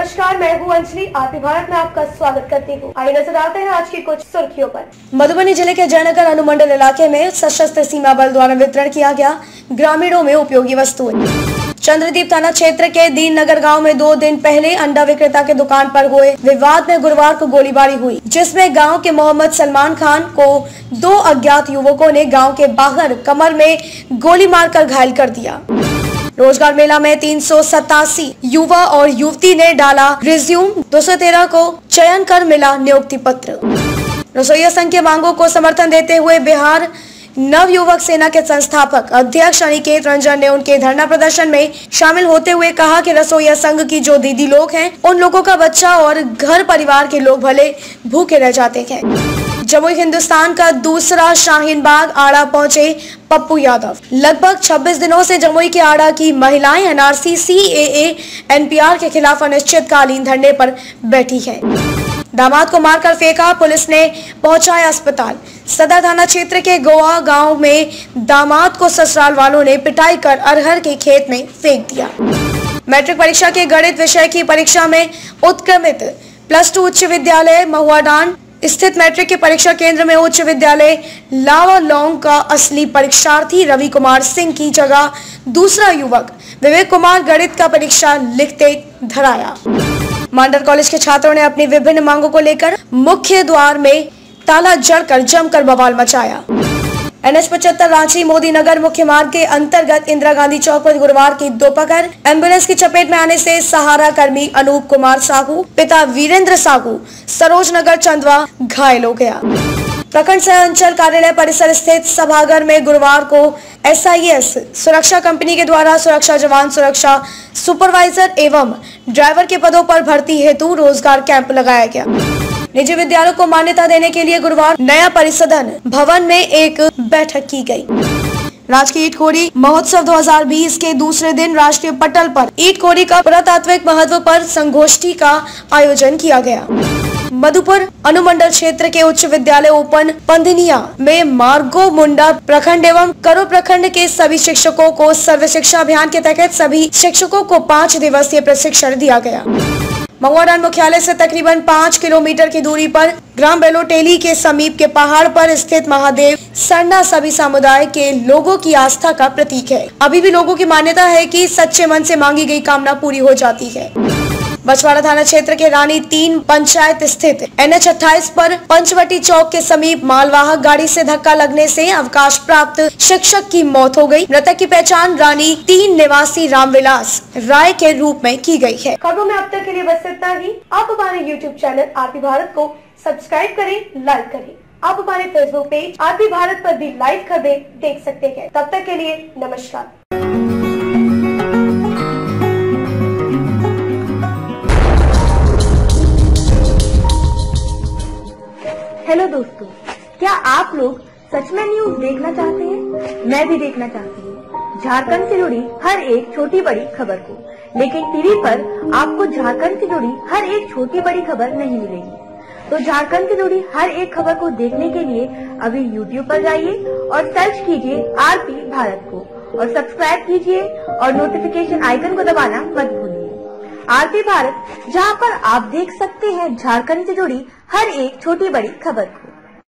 नमस्कार, मैं हूँ अंजलि। आरपी भारत में आपका स्वागत करती हूँ। आइए नजर डालते हैं आज की कुछ सुर्खियों पर। मधुबनी जिले के जयनगर अनुमंडल इलाके में सशस्त्र सीमा बल द्वारा वितरण किया गया ग्रामीणों में उपयोगी वस्तुएं। चंद्रदीप थाना क्षेत्र के दीन नगर गाँव में 2 दिन पहले अंडा विक्रेता के दुकान पर हुए विवाद में गुरुवार को गोलीबारी हुई, जिसमें गांव के मोहम्मद सलमान खान को 2 अज्ञात युवकों ने गांव के बाहर कमर में गोली मारकर घायल कर दिया। रोजगार मेला में 387 युवा और युवती ने डाला रिज्यूम, 213 को चयन कर मिला नियुक्ति पत्र। रसोईया संघ के मांगों को समर्थन देते हुए बिहार नव युवक सेना के संस्थापक अध्यक्ष अनिकेत रंजन ने उनके धरना प्रदर्शन में शामिल होते हुए कहा कि रसोईया संघ की जो दीदी लोग हैं, उन लोगों का बच्चा और घर परिवार के लोग भले भूखे रह जाते हैं। जमुई हिंदुस्तान का दूसरा शाहीन बाग आड़ा पहुंचे पप्पू यादव। लगभग 26 दिनों से जमुई के आड़ा की महिलाएं एनआरसी, सीएए, एनपीआर के खिलाफ अनिश्चितकालीन धरने पर बैठी हैं। दामाद को मारकर फेंका, पुलिस ने पहुंचाया अस्पताल। सदर थाना क्षेत्र के गोवा गांव में दामाद को ससुराल वालों ने पिटाई कर अरहर के खेत में फेंक दिया। मैट्रिक परीक्षा के गणित विषय की परीक्षा में उत्क्रमित +2 उच्च विद्यालय महुआडांड स्थित मैट्रिक के परीक्षा केंद्र में उच्च विद्यालय लावालोंग का असली परीक्षार्थी रवि कुमार सिंह की जगह दूसरा युवक विवेक कुमार गणित का परीक्षा लिखते धराया। मांडर कॉलेज के छात्रों ने अपनी विभिन्न मांगों को लेकर मुख्य द्वार में ताला जड़कर जमकर बवाल मचाया। NH-75 रांची मोदी नगर मुख्य मार्ग के अंतर्गत इंदिरा गांधी चौक पर गुरुवार की दोपहर एम्बुलेंस की चपेट में आने से सहारा कर्मी अनूप कुमार साहू, पिता वीरेंद्र साहू, सरोज नगर चंदवा घायल हो गया। प्रखंड सह अंचल कार्यालय परिसर स्थित सभागार में गुरुवार को SIS सुरक्षा कंपनी के द्वारा सुरक्षा जवान, सुरक्षा सुपरवाइजर एवं ड्राइवर के पदों पर भर्ती हेतु रोजगार कैंप लगाया गया। निजी विद्यालयों को मान्यता देने के लिए गुरुवार नया परिसदन भवन में एक बैठक की गई। राजकीय ईटखोरी महोत्सव 2020 के दूसरे दिन राष्ट्रीय पटल पर ईटखोरी का पुरातात्विक महत्व पर संगोष्ठी का आयोजन किया गया। मधुपुर अनुमंडल क्षेत्र के उच्च विद्यालय ओपन पंधनिया में मार्गो मुंडा प्रखंड एवं करो प्रखंड के सभी शिक्षकों को सर्व शिक्षा अभियान के तहत सभी शिक्षकों को 5 दिवसीय प्रशिक्षण दिया गया। महुआडांड मुख्यालय से तकरीबन 5 किलोमीटर की दूरी पर ग्राम बेलोटेली के समीप के पहाड़ पर स्थित महादेव सरना सभी समुदाय के लोगों की आस्था का प्रतीक है। अभी भी लोगों की मान्यता है कि सच्चे मन से मांगी गई कामना पूरी हो जाती है। बछवाड़ा थाना क्षेत्र के रानी 3 पंचायत स्थित NH-28 पर पंचवटी चौक के समीप मालवाहक गाड़ी से धक्का लगने से अवकाश प्राप्त शिक्षक की मौत हो गई। मृतक की पहचान रानी 3 निवासी रामविलास राय के रूप में की गई है। खबरों में अब तक के लिए बस इतना ही। आप हमारे YouTube चैनल आरपी भारत को सब्सक्राइब करें, लाइक करें। आप हमारे फेसबुक पेज आरपी भारत पर भी लाइव खबरें देख सकते हैं। तब तक के लिए नमस्कार। हेलो दोस्तों, क्या आप लोग सच में न्यूज देखना चाहते हैं? मैं भी देखना चाहती हूँ झारखंड से जुड़ी हर एक छोटी बड़ी खबर को, लेकिन टीवी पर आपको झारखंड से जुड़ी हर एक छोटी बड़ी खबर नहीं मिलेगी। तो झारखंड से जुड़ी हर एक खबर को देखने के लिए अभी YouTube पर जाइए और सर्च कीजिए आरपी भारत को और सब्सक्राइब कीजिए और नोटिफिकेशन आइकन को दबाना मत भूलिए। आरपी भारत, जहां पर आप देख सकते हैं झारखंड से जुड़ी हर एक छोटी बड़ी खबर को।